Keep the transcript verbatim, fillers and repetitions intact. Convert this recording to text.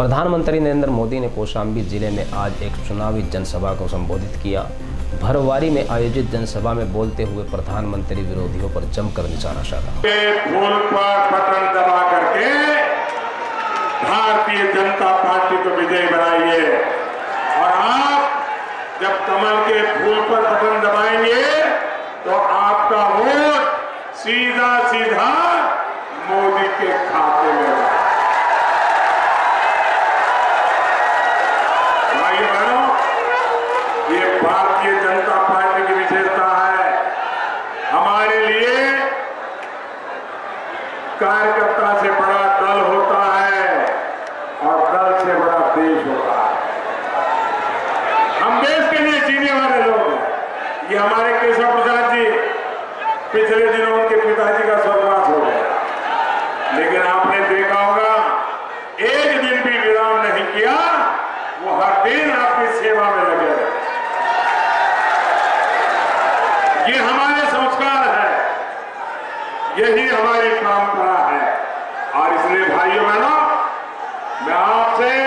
प्रधानमंत्री नरेंद्र मोदी ने कौशाम्बी जिले में आज एक चुनावी जनसभा को संबोधित किया। भरवारी में आयोजित जनसभा में बोलते हुए प्रधानमंत्री विरोधियों पर जमकर निशाना साधा। फूल पर बटन दबा करके भारतीय जनता पार्टी को विजयी बनाइए और आप जब कमल के फूल पर बटन दबाएंगे तो आपका वोट सीधा सीधा मोदी के खाते में जाएगा। भाई बहनों, ये भारतीय जनता पार्टी की विशेषता है। हमारे लिए कार्यकर्ता से बड़ा दल होता है और दल से बड़ा देश होता है। हम देश के लिए जीने वाले लोग हैं। ये हमारे केशव प्रसाद जी, पिछले दिनों उनके पिताजी का स्वर्गवास हो गया, लेकिन आपने देखा होगा एक दिन भी विराम नहीं किया, वो हर दिन आपकी सेवा में लगे रहे। ये हमारे संस्कार है, यही हमारी परंपरा है और इसलिए भाइयों बहनों, मैं आपसे